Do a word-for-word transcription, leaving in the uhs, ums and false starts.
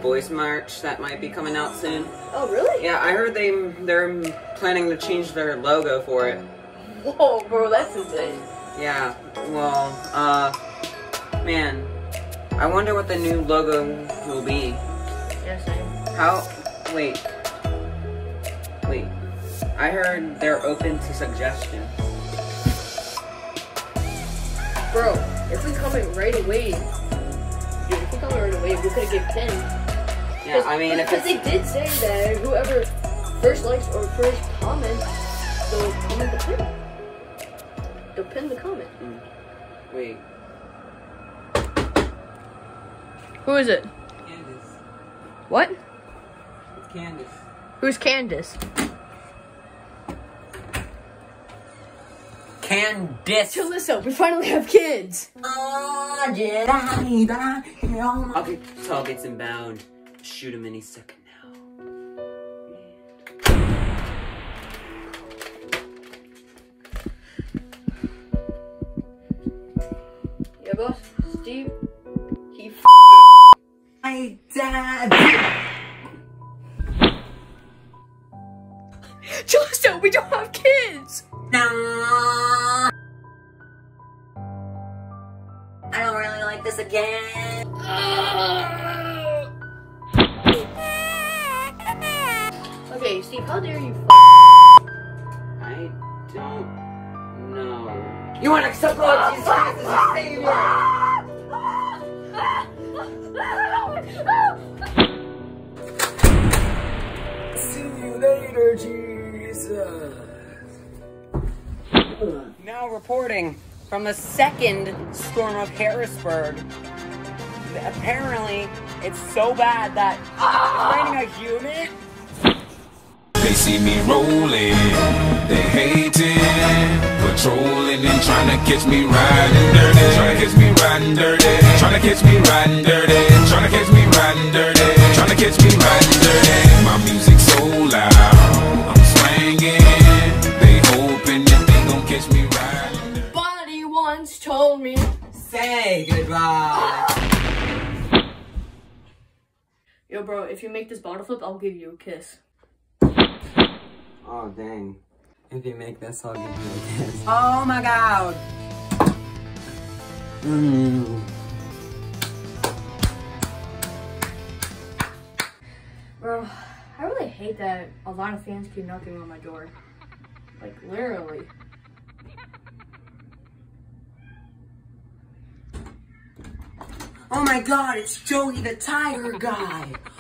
boys merch that might be coming out soon. Oh, really? Yeah, I heard they they're planning to change their logo for it. Whoa, bro, that's insane. Yeah. Well, uh, man, I wonder what the new logo will be. Yeah, same. How? Wait. Wait. I heard they're open to suggestions. Bro, if we comment right away, dude, if we comment right away, we could give ten. Yeah, I mean, if because they did say that whoever first likes or first comments, they'll comment the pin. They'll pin the comment. Mm. Wait. Who is it? Candace. What? It's Candace. Who's Candace? Candace. Jalissa, we finally have kids. Okay, targets inbound. Shoot him any second now. Yeah, boss. Steve. He f***ed My dad. Jalissa, we don't have kids. No. I don't really like this again. Okay, Steve, how dare you f***? I don't know. You want to accept Lord Jesus Christ as your Savior? See you later, Jesus. Now reporting from the second storm of Harrisburg. Apparently, it's so bad that it's raining a human. They see me rolling, they hating, patrolling and trying to catch me riding dirty, trying to catch me riding dirty, trying to catch me riding dirty, trying to catch me riding dirty, trying to catch me riding dirty. My music so loud, I'm swinging, they hoping that they gon' catch me riding dirty. Buddy once told me, Say goodbye. yo, bro, if you make this bottle flip, I'll give you a kiss. Oh, dang. If you make this, I'll give you a kiss. Oh my god! Mm. Bro, I really hate that a lot of fans keep knocking on my door. Like, literally. Oh my god, it's Joey the Tiger guy!